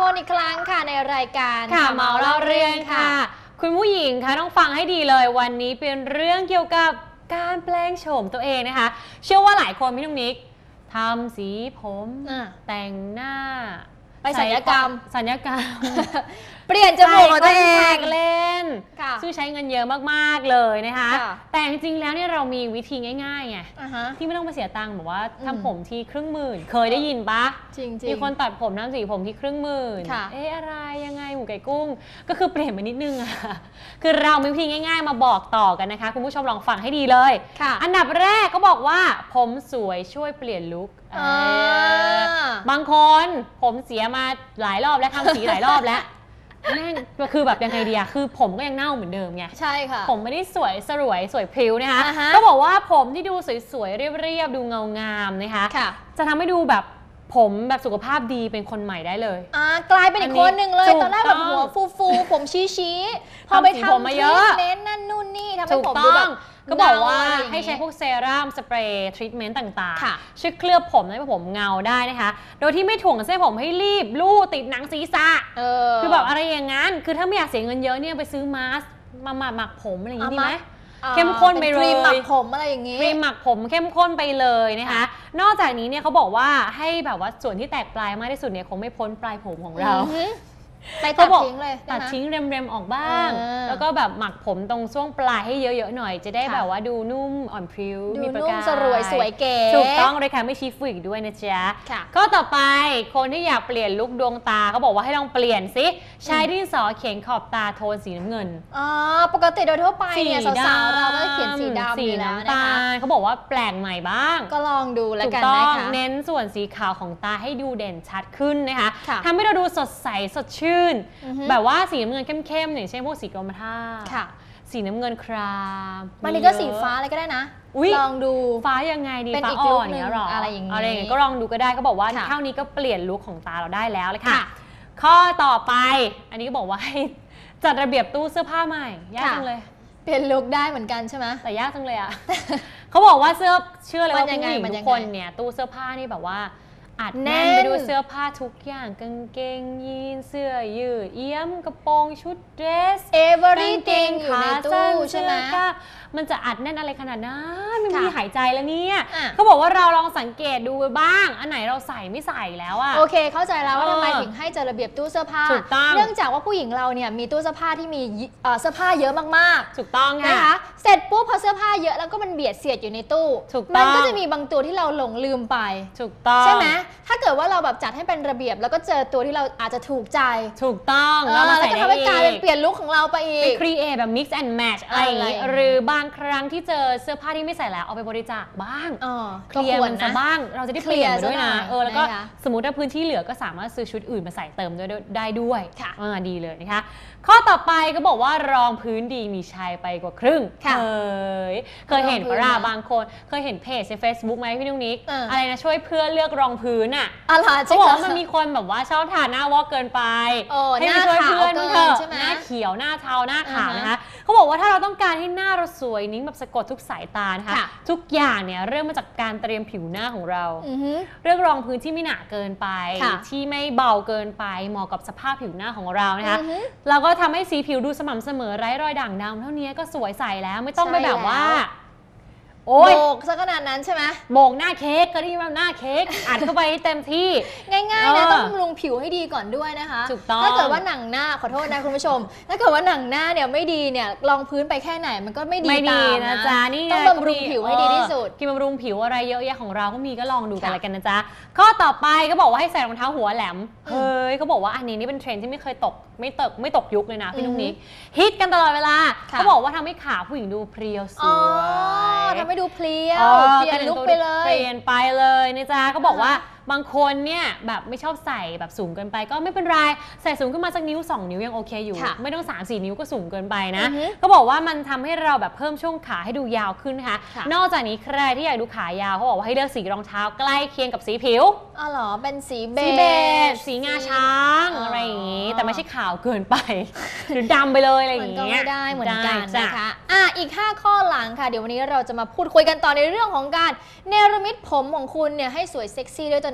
คนอีกครั้งค่ะในรายการค่ะเมาเล่าเรื่องค่ะคุณผู้หญิงคะต้องฟังให้ดีเลยวันนี้เป็นเรื่องเกี่ยวกับการแปลงโฉมตัวเองนะคะเชื่อว่าหลายคนพี่นุ๊กนิกทำสีผมแต่งหน้าไปศัลยกรรมเปลี่ยนจมูกของตัวเองเล่นซึ่งใช้เงินเยอะมากๆเลยนะคะแต่จริงๆแล้วเนี่ยเรามีวิธีง่ายๆไงที่ไม่ต้องไปเสียตังค์แบบว่าทำผมที่10,000เคยได้ยินปะจริงๆมีคนตัดผมทำสีผมที่10,000อะไรยังไงหมูไก่กุ้งก็คือเปลี่ยนไปนิดนึงอะคือเรามีวิธีง่ายๆมาบอกต่อกันนะคะคุณผู้ชมลองฟังให้ดีเลยอันดับแรกก็บอกว่าผมสวยช่วยเปลี่ยนลุคบางคนผมเสียมาหลายรอบแล้วทำสีหลายรอบแล้วแม่งคือแบบยังไงดีอะคือผมก็ยังเน่าเหมือนเดิมไงใช่ค่ะผมไม่ได้สวยสวยพริ้วนะคะก็บอกว่าผมที่ดูสวยๆเรียบๆดูเงางามนะคะจะทำให้ดูแบบผมแบบสุขภาพดีเป็นคนใหม่ได้เลยกลายเป็นอีกคนหนึ่งเลยตอนแรกแบบหัวฟูผมชี้พอไปทำทรีทเมนต์นั่นนู่นนี่ทำให้ผมดูแบบก็บอกว่าให้ใช้พวกเซรั่มสเปรย์ทรีทเมนต์ต่างๆช่วยเคลือบผมให้ผมเงาได้นะคะโดยที่ไม่ถ่วงเส้นผมให้รีบลู่ติดหนังศีรษะคือแบบอะไรอย่างนั้นคือถ้าไม่อยากเสียเงินเยอะเนี่ยไปซื้อมาสก์มาหมักผมอะไรอย่างนี้ดีไหมเข้มข้นไปเลยครีมหมักผมอะไรอย่างนี้ครีมหมักผมเข้มข้นไปเลยนะคะนอกจากนี้เนี่ยเขาบอกว่าให้แบบว่าส่วนที่แตกปลายมากที่สุดเนี่ยคงไม่พ้นปลายผมของเราไปตัดทิ้งเลยตัดทิ้งเร็มๆออกบ้างแล้วก็แบบหมักผมตรงช่วงปลายให้เยอะๆหน่อยจะได้แบบว่าดูนุ่มอ่อนพริ้วมีประกายสวยเก๋ถูกต้องเลยค่ะไม่ชี้ฝุ่นด้วยนะจ๊ะก็ต่อไปคนที่อยากเปลี่ยนลุคดวงตาเขาบอกว่าให้ลองเปลี่ยนสิใช้ดินสอเขียนขอบตาโทนสีน้ำเงินปกติโดยทั่วไปเนี่ยสาวๆเราก็เขียนสีดำอยู่แล้วนะคะเขาบอกว่าแปลกใหม่บ้างก็ลองดูแล้วกันนะคะเน้นส่วนสีขาวของตาให้ดูเด่นชัดขึ้นนะคะทำให้เราดูสดใสสดชื่นแบบว่าสีน้ำเงินเข้มๆอย่างเช่นพวกสีกรมท่าสีน้ำเงินครามมันนี่ก็สีฟ้าอะไรก็ได้นะลองดูฟ้ายังไงดีฟ้าอ่อนเนี่ยหรออะไรอย่างนี้ก็ลองดูก็ได้เขาบอกว่าเท่านี้ก็เปลี่ยนลุคของตาเราได้แล้วเลยค่ะข้อต่อไปอันนี้ก็บอกว่าให้จัดระเบียบตู้เสื้อผ้าใหม่ยากจังเลยเปลี่ยนลุคได้เหมือนกันใช่ไหมแต่ยากจังเลยอ่ะเขาบอกว่าเชื่อเลยว่าผู้หญิงทุกคนเนี่ยตู้เสื้อผ้านี่แบบว่าอัดแน่นไปด้วยเสื้อผ้าทุกอย่างกางเกงยีนเสื้อยืดเอี้ยมกระโปรงชุดเดรส everything อยู่ในตู้ใช่ไหมมันจะอัดแน่นอะไรขนาดนั้นไม่มีหายใจแล้วเนี่ยเขาบอกว่าเราลองสังเกตดูบ้างอันไหนเราใส่ไม่ใส่แล้วอะโอเคเข้าใจแล้วว่าทำไมถึงให้จัดระเบียบตู้เสื้อผ้าเนื่องจากว่าผู้หญิงเราเนี่ยมีตู้เสื้อผ้าที่มีเสื้อผ้าเยอะมากๆถูกต้องนะคะเสร็จปุ๊บพอเสื้อผ้าเยอะแล้วก็มันเบียดเสียดอยู่ในตู้มันก็จะมีบางตัวที่เราหลงลืมไปถูกต้องใช่ไหมถ้าเกิดว่าเราแบบจัดให้เป็นระเบียบแล้วก็เจอตัวที่เราอาจจะถูกใจถูกต้องแล้วก็ทำให้กลายเป็นเปลี่ยนลุคของเราไปอีกเป็น create แบบ mix and match อะไรอย่างนี้หรือบางครั้งที่เจอเสื้อผ้าที่ไม่ใส่แล้วเอาไปบริจาคบ้างเคลียร์มันซะบ้างเราจะได้เปลี่ยนไปด้วยนะแล้วก็สมมติถ้าพื้นที่เหลือก็สามารถซื้อชุดอื่นมาใส่เติมได้ด้วยดีเลยนะคะข้อต่อไปก็บอกว่ารองพื้นดีมีชัยไปกว่าครึ่งเคยเห็นปะบางคนเคยเห็นเพจใน Facebook ไหมพี่นุ๊กนิกอะไรนะช่วยเพื่อนเลือกรองพื้นอ่ะเขาบอกว่ามันมีคนแบบว่าชอบทาหน้าวอกเกินไปให้ช่วยเพื่อนเถอะหน้าเขียวหน้าเทาหน้าขาวนะคะเขาบอกว่าถ้าเราต้องการให้หน้าเราสวยนิ่งแบบสะกดทุกสายตานะคะทุกอย่างเนี่ยเริ่มมาจากการเตรียมผิวหน้าของเราเรื่องรองพื้นที่ไม่หนาเกินไปที่ไม่เบาเกินไปเหมาะกับสภาพผิวหน้าของเรานะคะเราก็ทำให้สีผิวดูสม่ำเสมอไร้รอยด่างดำเท่านี้ก็สวยใสแล้วไม่ต้องไปแบบว่าโบกซะขนาดนั้นใช่ไหมโบกหน้าเค้กก็ได้ว่าหน้าเค้กอัดเข้าไปเต็มที่ง่ายๆนะต้องบำรุงผิวให้ดีก่อนด้วยนะคะถูกต้องถ้าเกิดว่าหนังหน้าขอโทษนะคุณผู้ชมถ้าเกิดว่าหนังหน้าเนี่ยไม่ดีเนี่ยรองพื้นไปแค่ไหนมันก็ไม่ดีตามนะจ๊ะนี่ต้องบำรุงผิวให้ดีที่สุดกินบำรุงผิวอะไรเยอะแยะของเราก็มีก็ลองดูกันอะไรกันนะจ๊ะข้อต่อไปก็บอกว่าให้ใส่รองเท้าหัวแหลมเฮ้ยเขาบอกว่าอันนี้นี่เป็นเทรนด์ที่ไม่เคยตกยุคเลยนะพี่นุ๊กนิกฮิตกันตลอดเวลาเขาบอกว่าทำให้ขาผู้หญิงดูเพรียวสวยทำให้ดูเพรียวเปลี่ยนลุคไปเลยเปลี่ยนไปเลยนะจ๊ะเขาบอกว่าบางคนเนี่ยแบบไม่ชอบใส่แบบสูงเกินไปก็ไม่เป็นไรใส่สูงขึ้นมาสักนิ้ว2 นิ้วยังโอเคอยู่ไม่ต้อง3-4 นิ้วก็สูงเกินไปนะเขาบอกว่ามันทำให้เราแบบเพิ่มช่วงขาให้ดูยาวขึ้นนะคะนอกจากนี้ใครที่อยากดูขายาวเขาบอกว่าให้เลือกสีรองเท้าใกล้เคียงกับสีผิวเหรอเป็นสีเบจสีงาช้างอะไรอย่างนี้แต่ไม่ใช่ขาวเกินไปหรือดำไปเลยอะไรอย่างนี้มันก็ไม่ได้เหมือนกันนะคะอีก5ข้อหลังค่ะเดี๋ยววันนี้เราจะมาพูดคุยกันต่อในเรื่องของการเนรมิตผมของคุณเนี่ยให้สวยเซ็กซี่ด้วยตน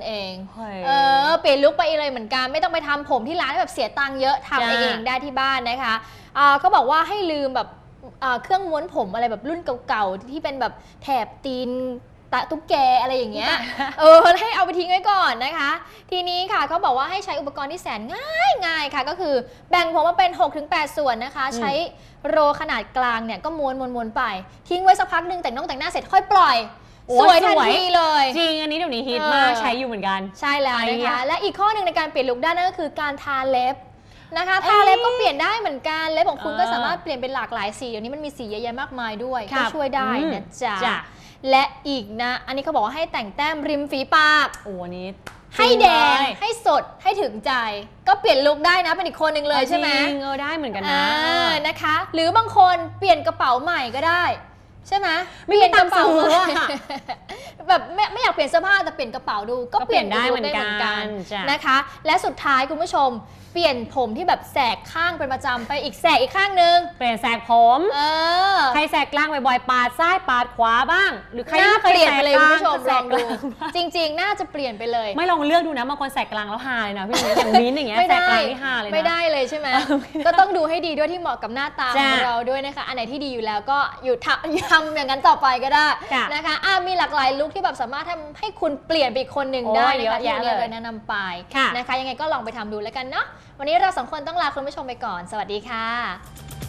เองเปลี่ยนลุคไปเลยเหมือนกันไม่ต้องไปทำผมที่ร้านแบบเสียตังค์เยอะทำเองได้ที่บ้านนะคะเขาบอกว่าให้ลืมแบบเครื่องม้วนผมอะไรแบบรุ่นเก่าๆที่เป็นแบบแถบตีนตะตุ๊กแกอะไรอย่างเงี้ยให้เอาไปทิ้งไว้ก่อนนะคะทีนี้ค่ะเขาบอกว่าให้ใช้อุปกรณ์ที่แสนง่ายค่ะก็คือแบ่งผมมาเป็น 6-8 ส่วนนะคะใช้โรขนาดกลางเนี่ยก็ม้วนไปทิ้งไว้สักพักหนึ่งแต่งหน้าเสร็จค่อยปล่อยสวยทันทีเลยจริงอันนี้เดี๋ยวนี้ฮิตมากใช้อยู่เหมือนกันใช่แล้วนะคะและอีกข้อหนึ่งในการเปลี่ยนลุคได้นั่นก็คือการทาเล็บนะคะทาเล็บก็เปลี่ยนได้เหมือนกันเล็บของคุณก็สามารถเปลี่ยนเป็นหลากหลายสีเดี๋ยวนี้มันมีสีเยอะแยะมากมายด้วยก็ช่วยได้นะจ๊ะและอีกนะอันนี้เขาบอกว่าให้แต่งแต้มริมฝีปากโอ้นี้ให้แดงให้สดให้ถึงใจก็เปลี่ยนลุคได้นะเป็นอีกคนหนึ่งเลยใช่ไหมได้เหมือนกันนะนะคะหรือบางคนเปลี่ยนกระเป๋าใหม่ก็ได้ใช่ไหมไม่มีตามซื้อแบบไม่อยากเปลี่ยนเสื้อผ้าแต่เปลี่ยนกระเป๋าดูก็เปลี่ยนได้เหมือนกันนะคะและสุดท้ายคุณผู้ชมเปลี่ยนผมที่แบบแสกข้างเป็นประจำไปอีกแสกอีกข้างนึงเปลี่ยนแสกผมใครแสกกลางบ่อยๆปาดซ้ายปาดขวาบ้างหรือใครไม่เคยแสกเลยคุณผู้ชมลองดูจริงๆน่าจะเปลี่ยนไปเลยไม่ลองเลือกดูนะบางคนแสกกลางแล้วฮาเลยนะพี่อย่างมิ้นอย่างเงี้ยแสกกลางนี่ฮาเลยนะไม่ได้เลยใช่ไหมก็ต้องดูให้ดีด้วยที่เหมาะกับหน้าตาของเราด้วยนะคะอันไหนที่ดีอยู่แล้วก็อยู่ทำอย่างนั้นต่อไปก็ได้นะคะมีหลากหลายลุคที่แบบสามารถทำให้คุณเปลี่ยนไปอีกคนหนึ่งได้นะคะที่เราแนะนำไปนะคะยังไงก็ลองไปทำดูแล้วกันเนาะวันนี้เรา2 คนต้องลาคุณผู้ชมไปก่อนสวัสดีค่ะ